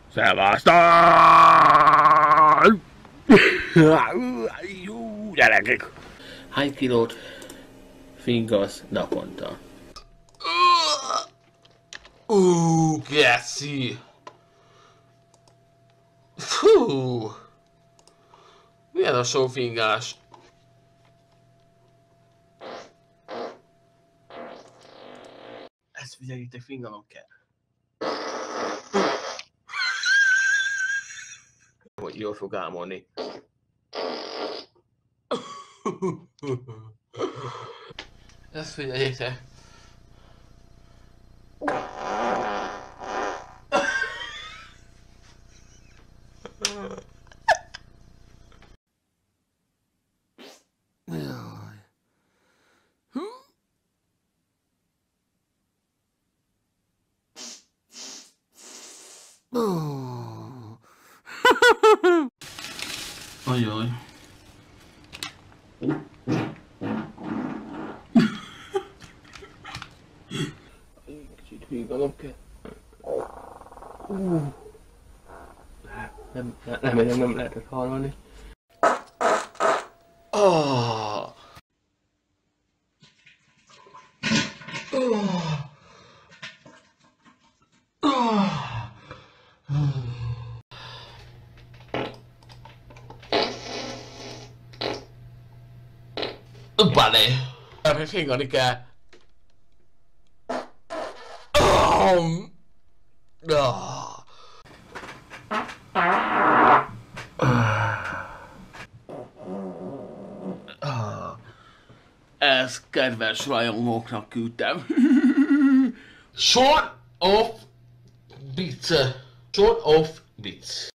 Szevasztál! Jó, gyerekek! Hány kilót fingasz naponta? Geci! Fú! Milyen a sok fingás? Ezt figyeljétek, finganom kell. Hogy jól fog álmodni. Ezt figyeljétek. Ajaj. Kicsit finganom kell. Nem lehetett hallani. Balé! Ebben fingani kell. Ez kedves rajongóknak küldtem. Short of bits. Short of bits.